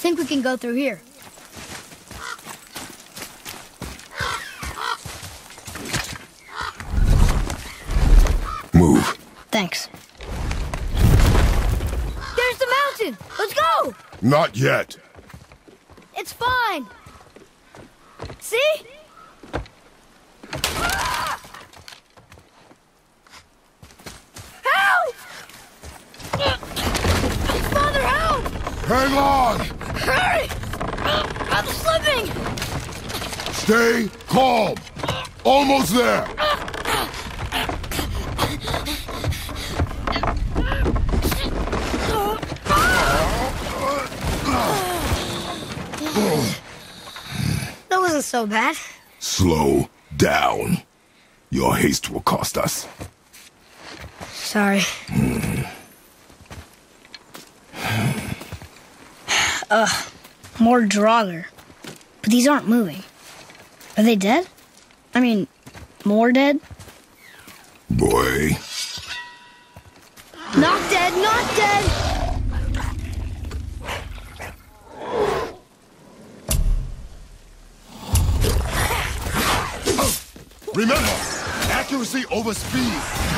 think we can go through here. Move. Thanks. There's the mountain! Let's go! Not yet. It's fine! See? Help! Father, help! Hang on! Hurry! I'm slipping! Stay calm. Almost there. That wasn't so bad. Slow down. Your haste will cost us. Sorry. More Draugr. But these aren't moving. Are they dead? I mean, more dead? Boy. Not dead, not dead! Remember, accuracy over speed.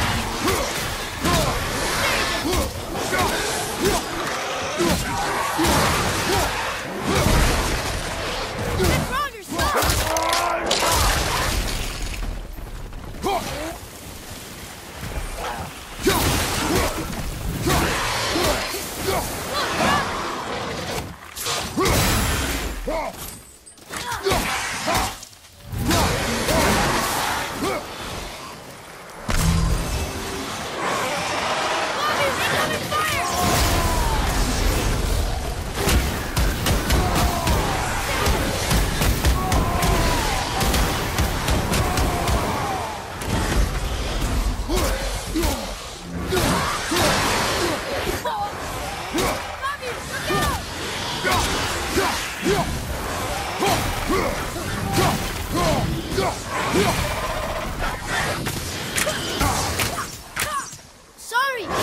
Sorry,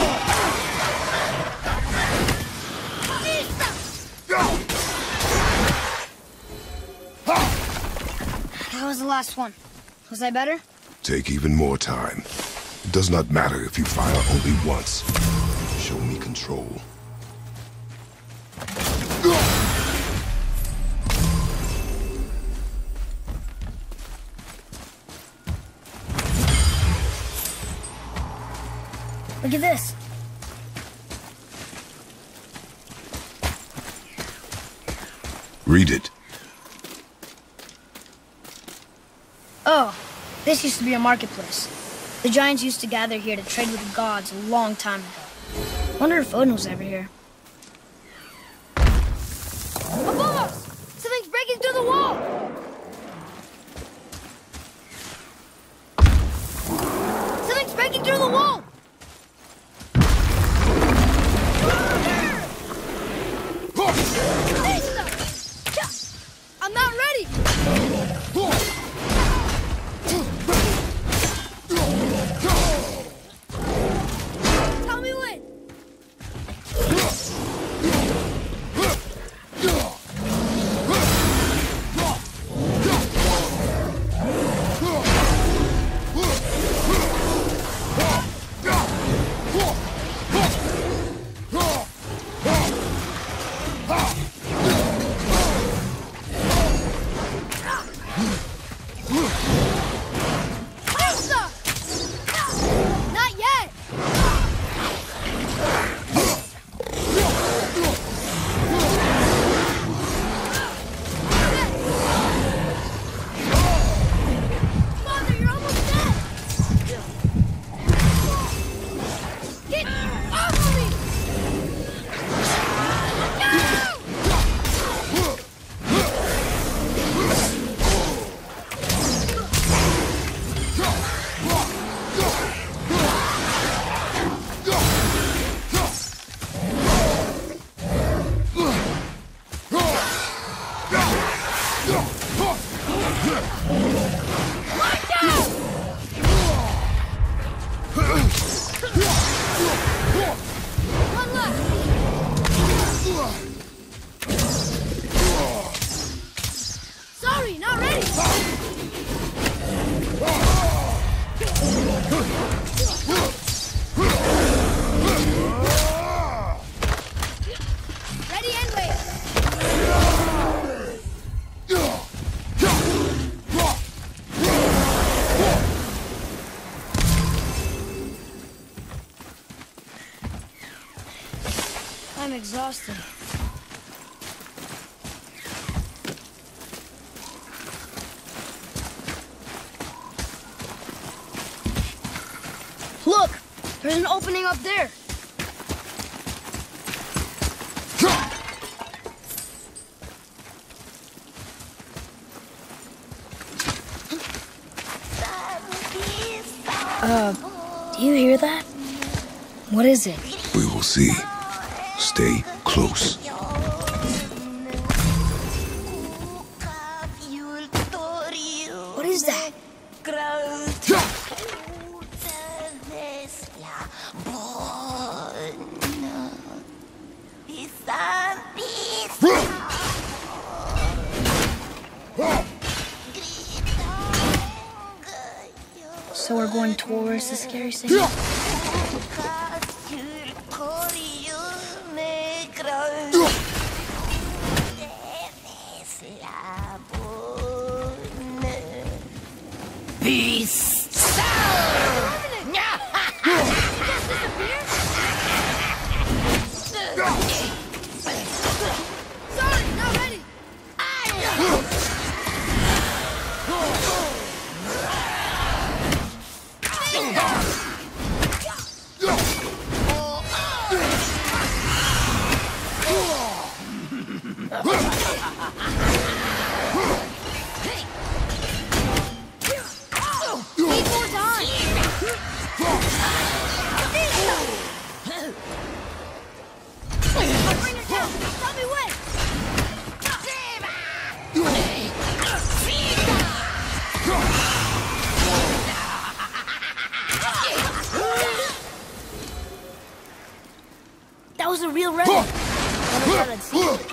That was the last one. Was I better? Take even more time. It does not matter if you fire only once. Show me control. Look at this. Read it. Oh, this used to be a marketplace. The giants used to gather here to trade with the gods a long time ago. Wonder if Odin was ever here. Above us! Something's breaking through the wall! Something's breaking through the wall! I'm not ready! Tell me when! Not yet! Father, you're almost dead! Get off of me! One left! exhausted. Look! There's an opening up there! Do you hear that? What is it? We will see. Stay close. What is that? So we're going towards the scary thing? That was a real remnant. Never thought I'd see it.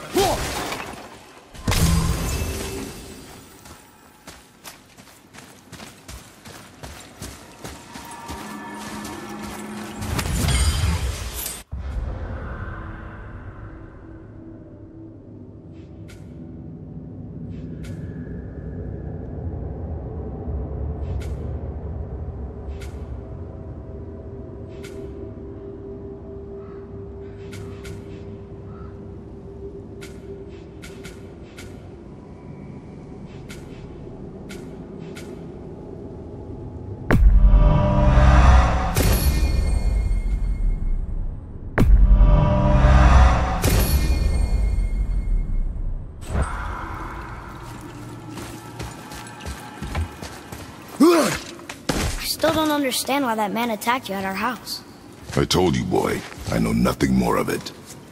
I still don't understand why that man attacked you at our house. I told you, boy. I know nothing more of it.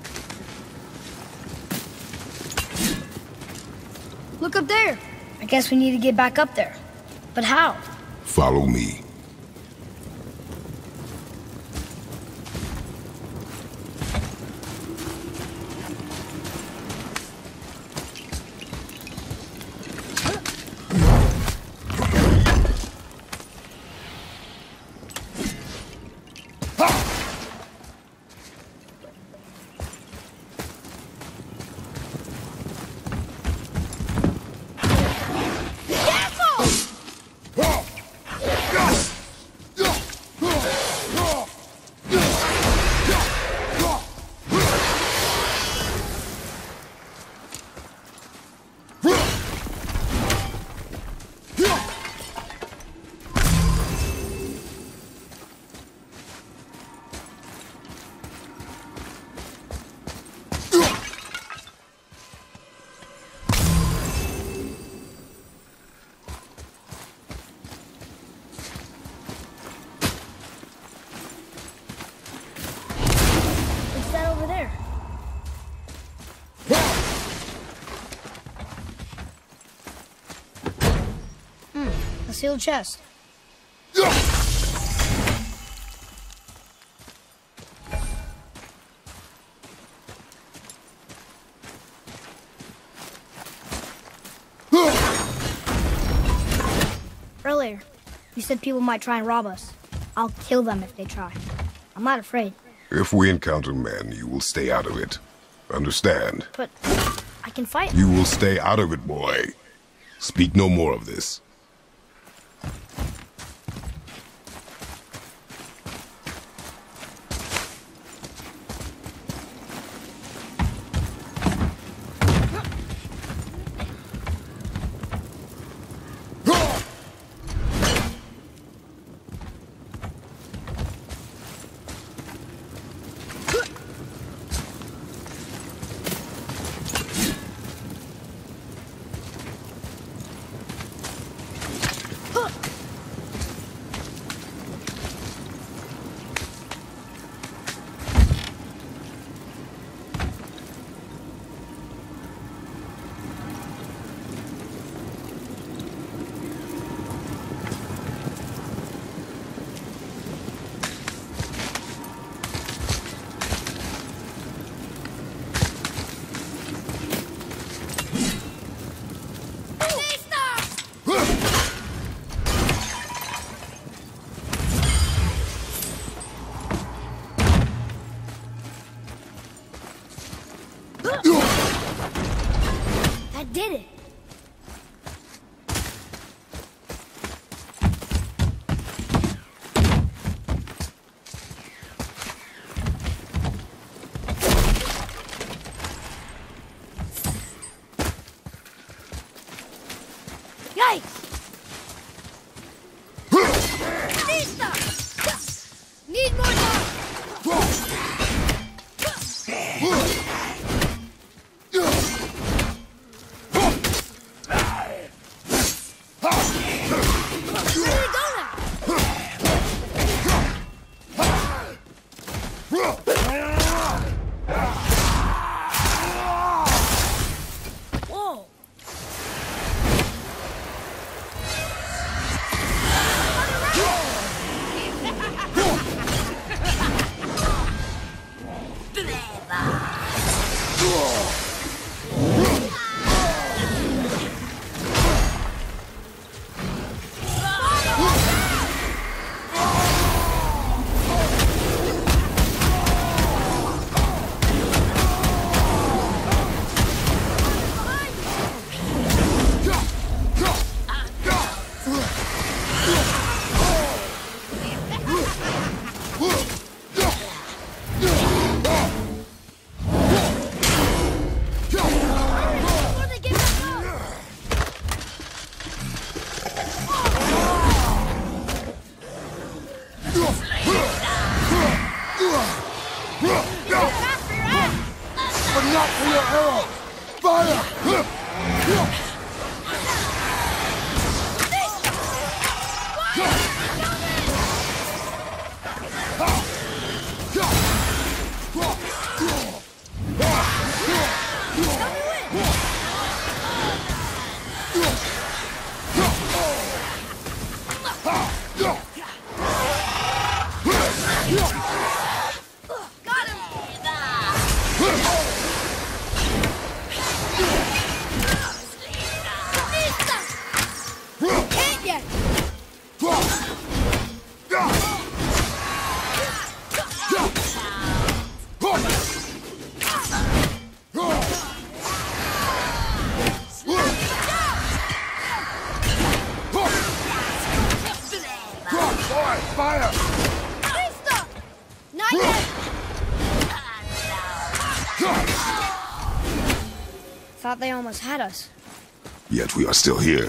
Look up there. I guess we need to get back up there. But how? Follow me. Sealed chest. Earlier, you said people might try and rob us. I'll kill them if they try. I'm not afraid. If we encounter men, you will stay out of it. Understand? But I can fight. You will stay out of it, boy. Speak no more of this. Nice! Need more time! Thought they almost had us. Yet we are still here.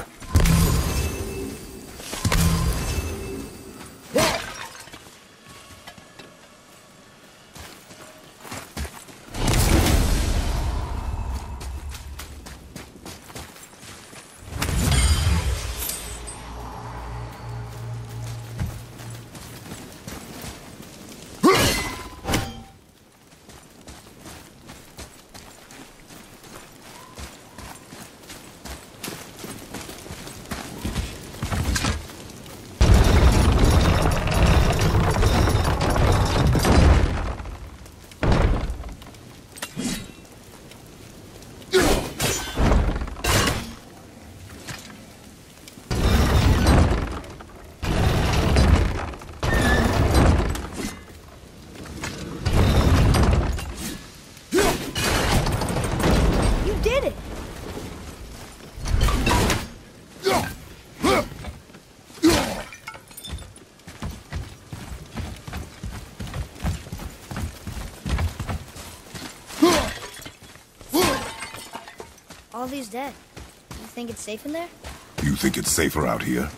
All these dead. You think it's safe in there? You think it's safer out here?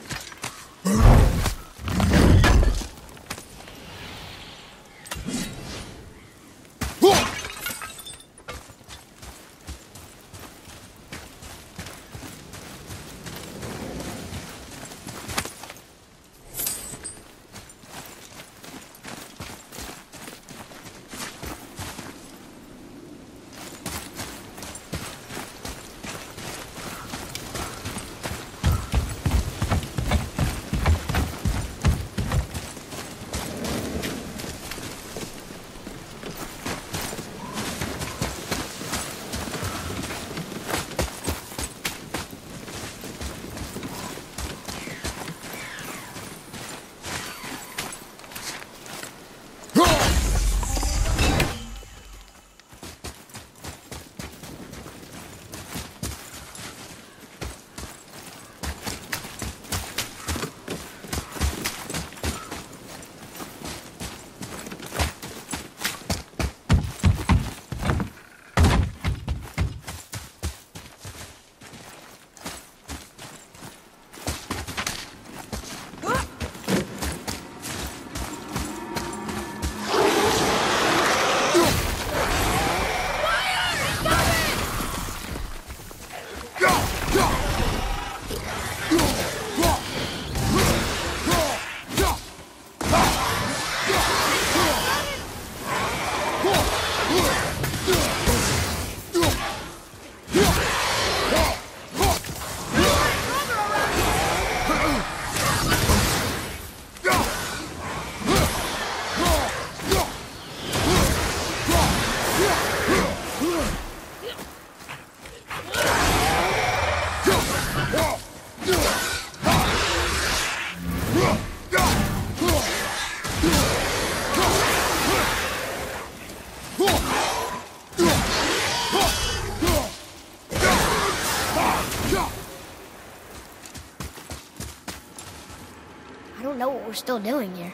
I don't know what we're still doing here.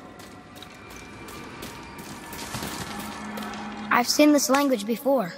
I've seen this language before.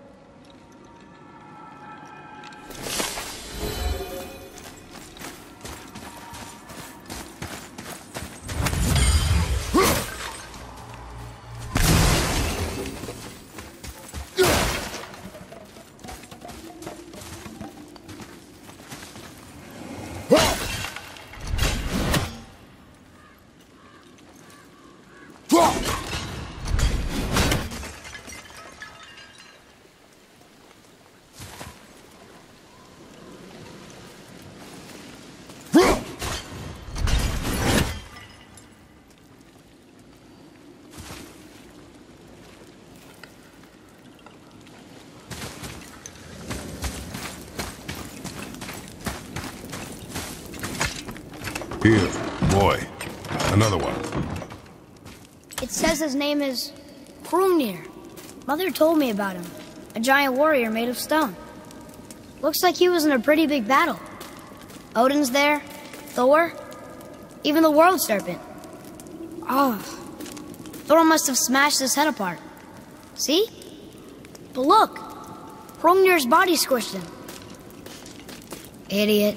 Here, boy. Another one. It says his name is Hrungnir. Mother told me about him. A giant warrior made of stone. Looks like he was in a pretty big battle. Odin's there, Thor, even the world serpent. Oh, Thor must have smashed his head apart. See? But look, Hrungnir's body squished him. Idiot.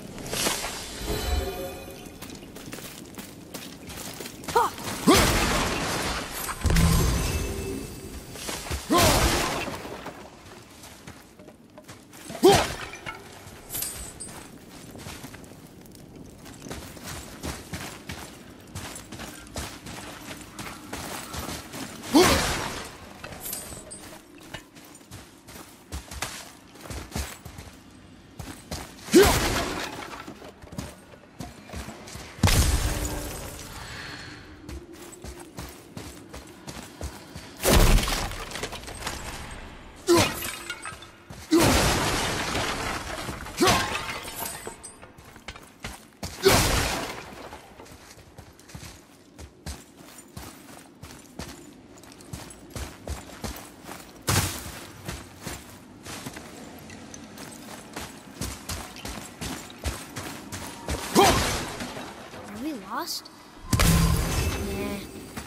Lost? Nah.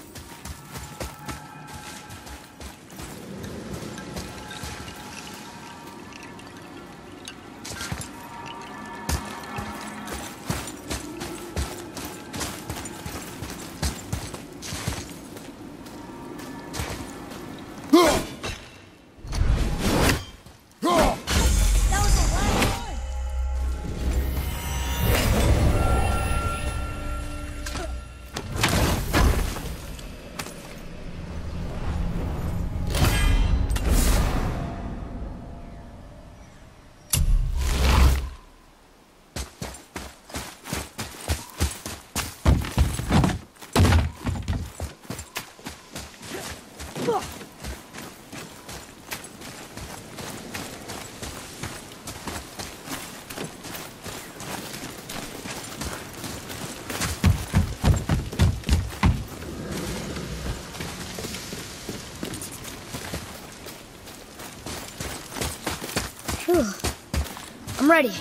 I'm ready.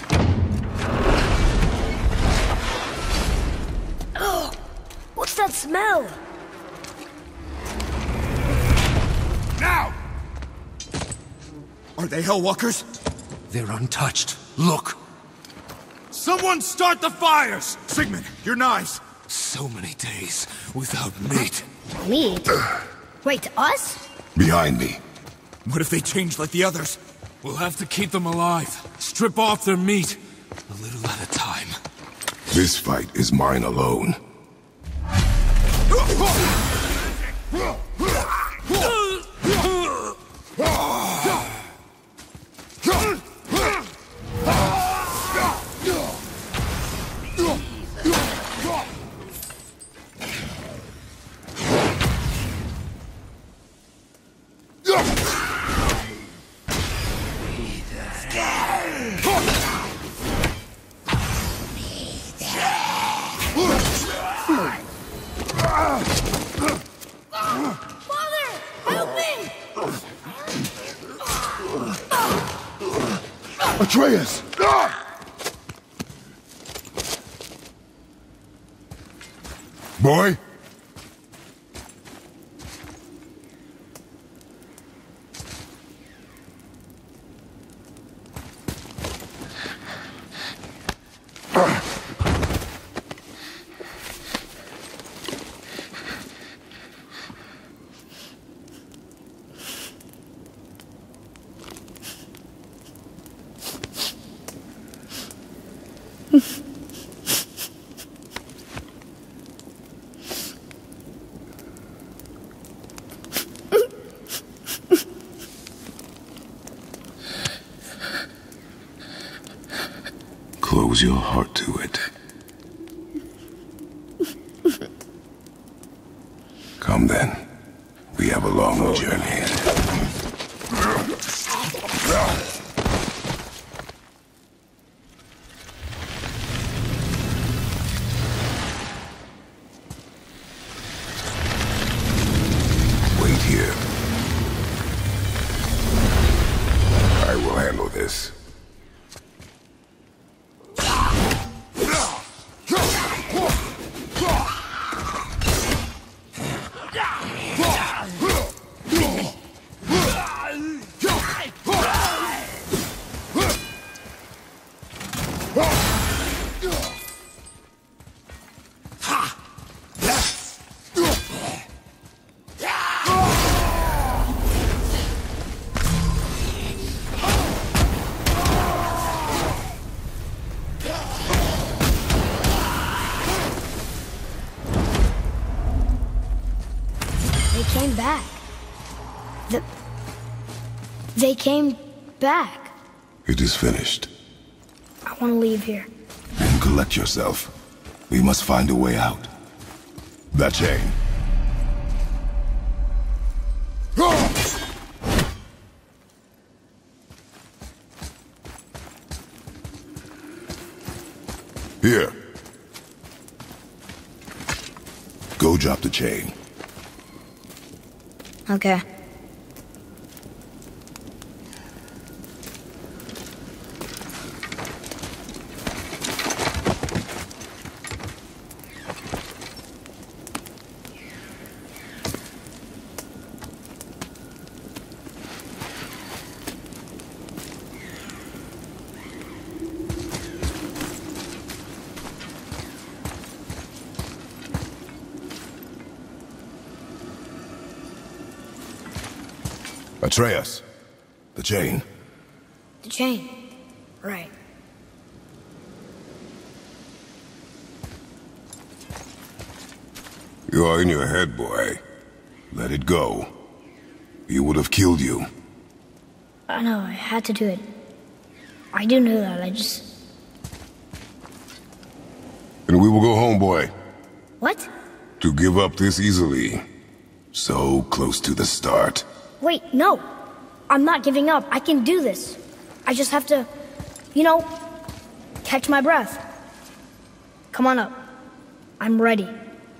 Oh, what's that smell? Now! Are they Hellwalkers? They're untouched. Look! Someone start the fires! Sigmund, your knives! So many days without meat. Meat? Wait, us? Behind me. What if they change like the others? We'll have to keep them alive. Strip off their meat. A little at a time. This fight is mine alone. Atreus! Boy? Close your heart to it. Come then. We have a long journey. Wait here. I will handle this. They came back. It is finished. I want to leave here. Then collect yourself. We must find a way out. That chain. Here. Go drop the chain. Okay. Atreus. The chain. The chain. Right. You are in your head, boy. Let it go. He would have killed you. I know, I had to do it. I do know that, And we will go home, boy. What? To give up this easily. So close to the start. Wait, no. I'm not giving up. I can do this. I just have to, you know, catch my breath. Come on up. I'm ready.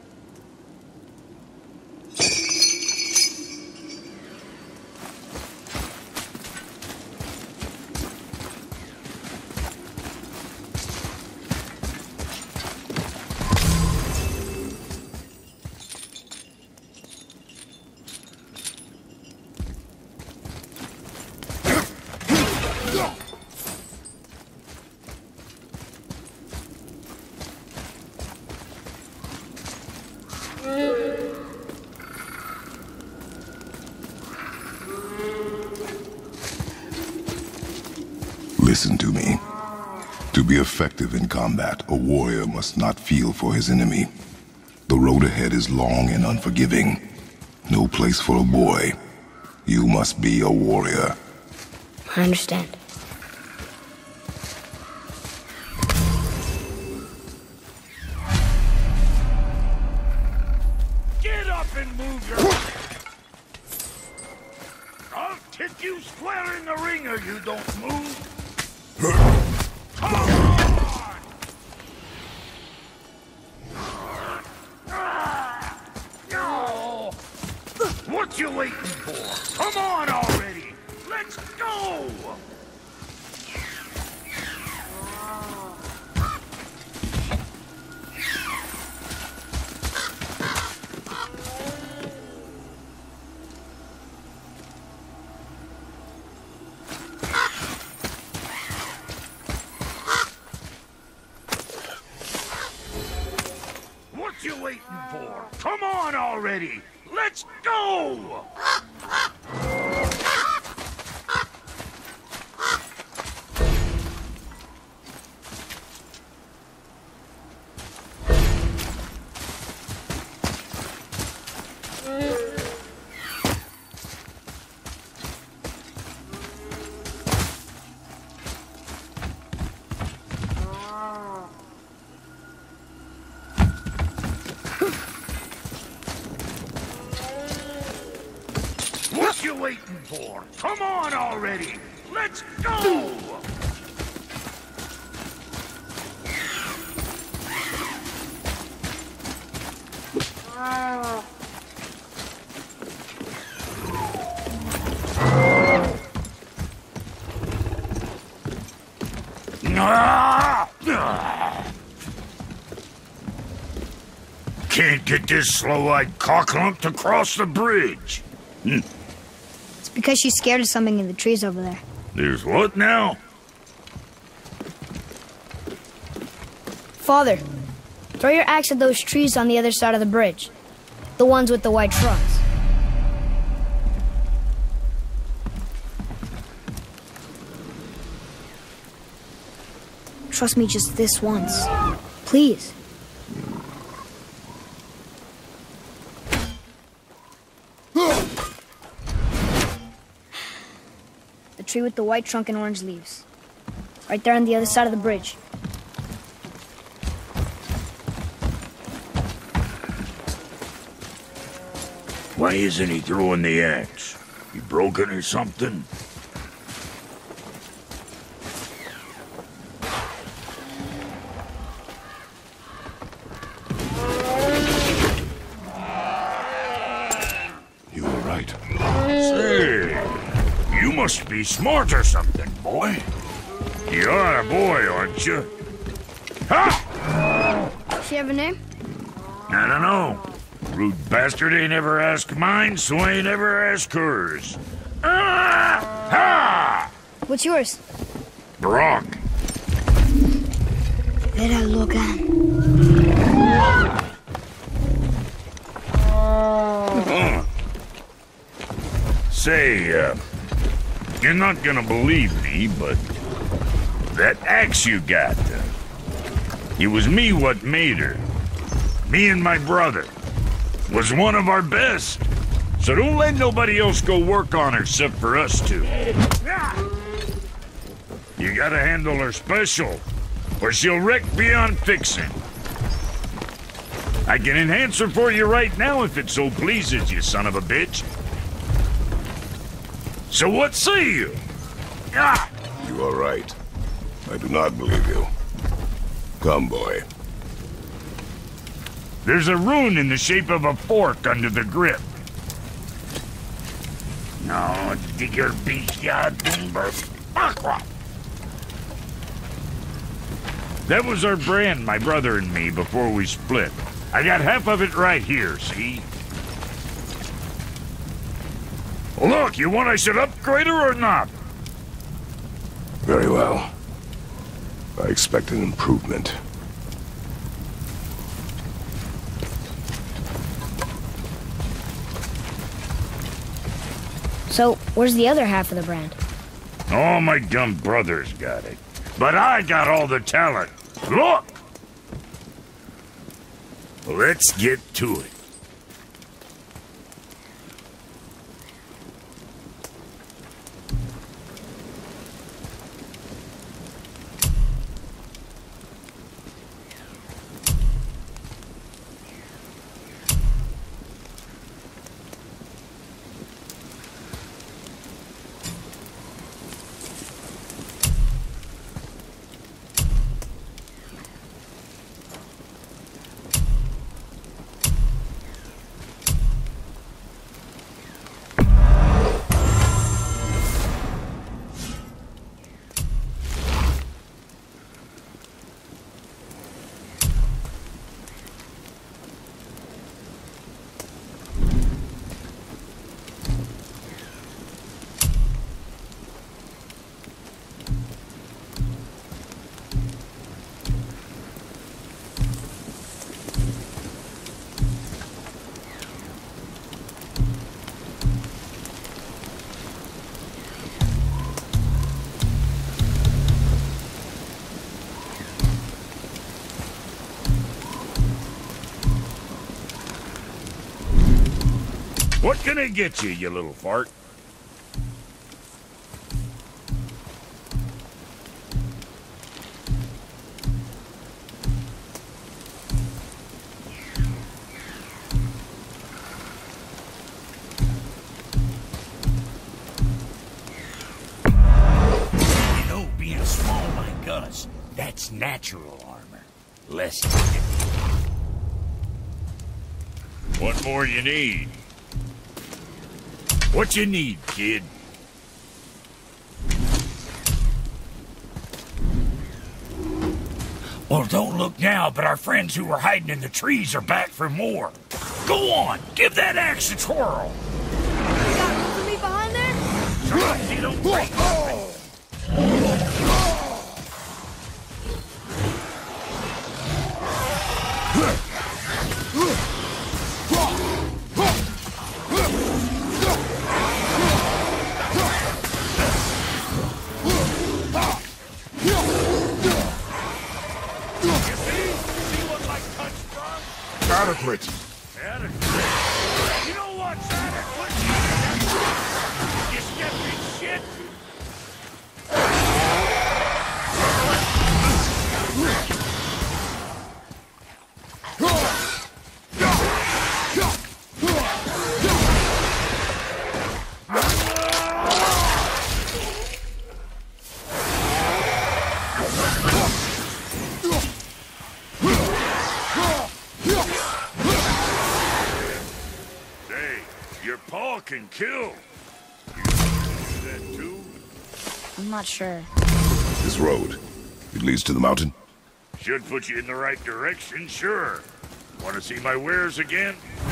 Listen to me. To be effective in combat, a warrior must not feel for his enemy. The road ahead is long and unforgiving. No place for a boy. You must be a warrior. I understand. Get up and move your... I'll kick you square in the ringer, you don't move. Come on! What you waiting for? Come on already! Let's go! you waiting for? Come on already! Let's go! What you waiting for? Come on already! Let's go! Can't get this slow-eyed cocklump to cross the bridge. It's because she's scared of something in the trees over there. There's what now? Father, throw your axe at those trees on the other side of the bridge. The ones with the white trunks. Trust me just this once. Please. The tree with the white trunk and orange leaves. Right there on the other side of the bridge. Why isn't he throwing the axe? He broken or something? You were right. Say, you must be smart or something, boy. You are a boy, aren't you? Ha! Does she have a name? I don't know. Rude bastard ain't ever asked mine, so ain't ever asked hers. Ah! Ha! What's yours? Brock. Vera Logan. Say, you're not gonna believe me, but that axe you got, it was me what made her. Me and my brother. Was one of our best. So don't let nobody else go work on her except for us two. You gotta handle her special, or she'll wreck beyond fixing. I can enhance her for you right now if it so pleases you, son of a bitch. So what say you? Ah! You are right. I do not believe you. Come, boy. There's a rune in the shape of a fork under the grip. No, digger beast, That was our brand, my brother and me, before we split. I got half of it right here, see? Look, you want I should upgrade her or not? Very well. I expect an improvement. So, where's the other half of the brand? All my dumb brothers got it. But I got all the talent. Look! Let's get to it. What can I get you, you little fart? Being small like us, that's natural armor. Less. What more you need? What you need, kid? Well, don't look now, but our friends who were hiding in the trees are back for more. Go on, give that axe a twirl. You got room for me behind there? Try you don't break nothing. Adequate. You know what's adequate? You stepped in shit. Your paw can kill. You do that too? I'm not sure. This road, it leads to the mountain? Should put you in the right direction, sure. Want to see my wares again?